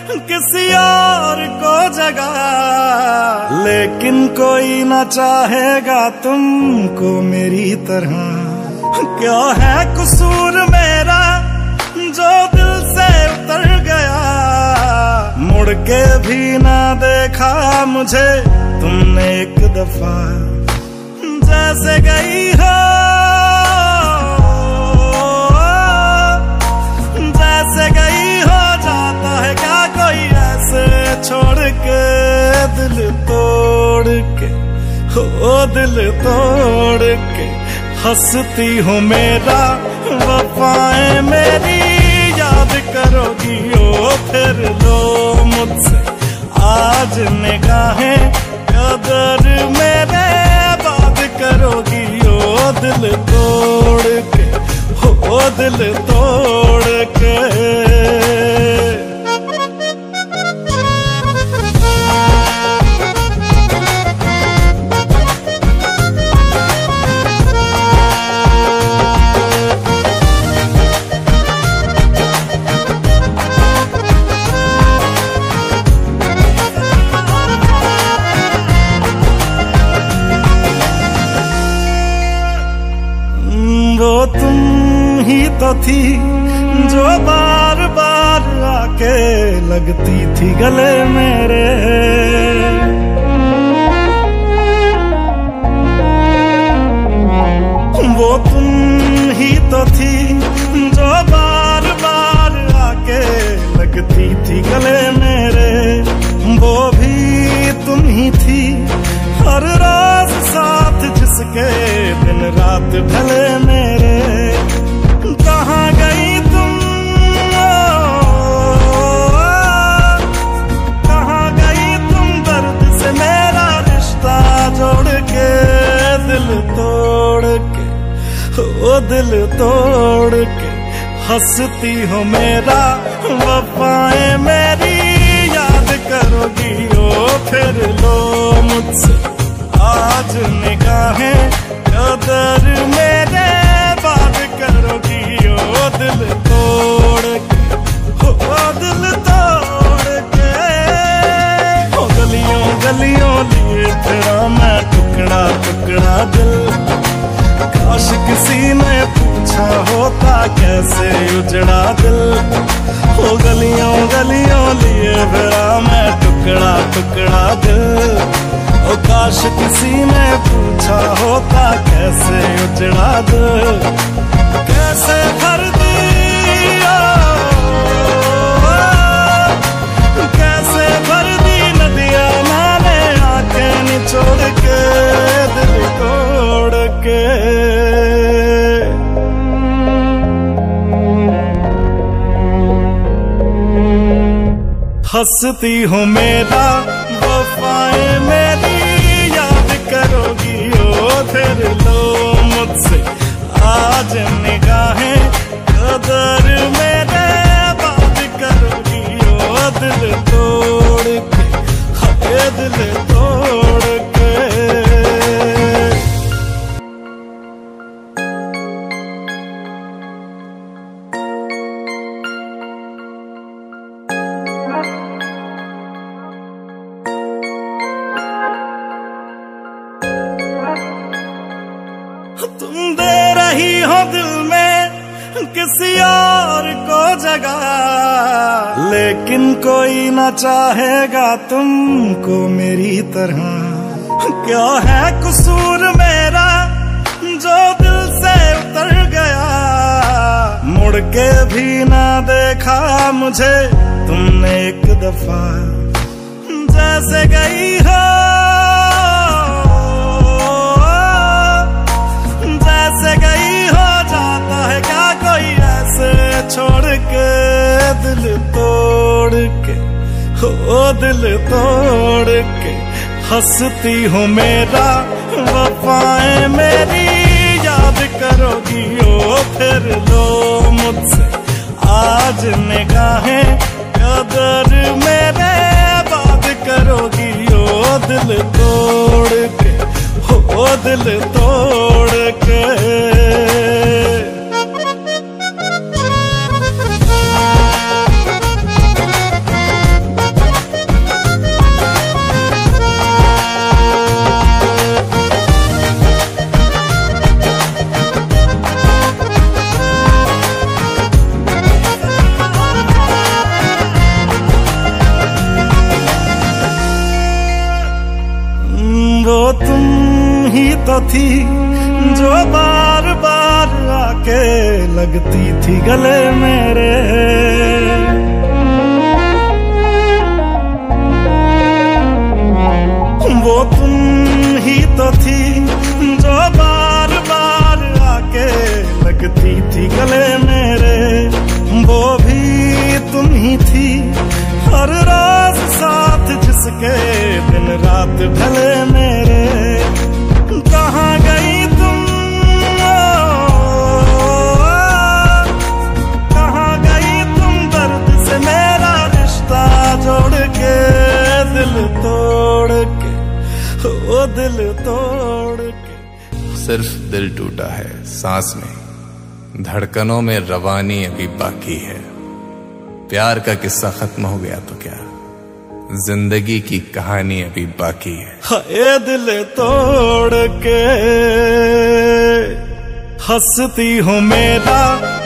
किसी और को जगा, लेकिन कोई ना चाहेगा तुमको मेरी तरह। क्या है कसूर मेरा जो दिल से उतर गया, मुड़ के भी ना देखा मुझे तुमने एक दफा। जैसे गई हो, जैसे गई हो, जाता है क्या कोई ऐसे छोड़ के, दिल तोड़ के, हो दिल तोड़ के। हंसती हो मेरा वफाएं मेरी याद करोगी ओ फिर लो मुझसे आज निगाहें, कदर मेरे बात करोगी ओ दिल तोड़ के, हो दिल तोड़ के। वो तुम ही तो थी जो बार बार आके लगती थी गले मेरे। वो तुम ही तो थी जो बार बार आके लगती थी गले मेरे। वो भी तुम ही थी हर रोज साथ जिसके दिन रात ढले मेरे। कहाँ गई तुम, कहाँ गई तुम दर्द से मेरा रिश्ता जोड़ के, दिल तोड़ के, ओ दिल तोड़ के। हंसती हो मेरा वफाएं मेरी याद करोगी ओ फिर लो मुझसे आज निगाहें, कदर मेरे बात करोगी ओ दिल तोड़ के, ओ दिल तोड़ के। ओ गलियों गलियों लिए फिरा मैं टुकड़ा टुकड़ा दिल, काश किसी ने पूछा होता कैसे उजड़ा दिल। ओ गलियों गलियों लिए फिरा मैं टुकड़ा टुकड़ा दिल, ओ काश किसी ने पूछा होता कैसे उजड़ा दिल। कैसे भर दिया, कैसे भर दी नदियां मैंने आंखें निचोड़ के, दिल तोड़ के। हंसती हो मेरा वफाएं मेरी याद करोगी ओ फिर लो मुझसे आज निगाहें, कदर मेरे बात करोगी ओ दिल तोड़ के, हाय दिल तोड़ के। तुम दे रही हो दिल में किसी और को जगह, लेकिन कोई ना चाहेगा तुमको मेरी तरह। क्या है कसूर मेरा जो दिल से उतर गया, मुड़ के भी ना देखा मुझे तुमने एक दफा। जैसे गई हो, जैसे गई हो, जाता है क्या कोई ऐसे छोड़ के, दिल तोड़ के, हो दिल तोड़ के। हंसती हो मेरा वफाएं मेरी याद करोगी ओ फिर लो मुझसे आज निगाहें, कदर मेरे बात करोगी ओ दिल तोड़ के, हो दिल तोड़ के। तो थी जो बार बार आके लगती थी गले मेरे। वो तुम ही तो थी जो बार बार आके लगती थी गले मेरे। वो भी तुम ही थी हर रात साथ जिसके दिन रात ढले मेरे। कहाँ गई तुम, कहाँ गई तुम दर्द से मेरा रिश्ता जोड़ के, दिल तोड़ के, ओ दिल तोड़ के। सिर्फ दिल टूटा है सांस में, धड़कनों में रवानी अभी बाकी है। प्यार का किस्सा खत्म हो गया तो क्या, जिंदगी की कहानी अभी बाकी है। हाय दिल तोड़ के हंसती हो मेरा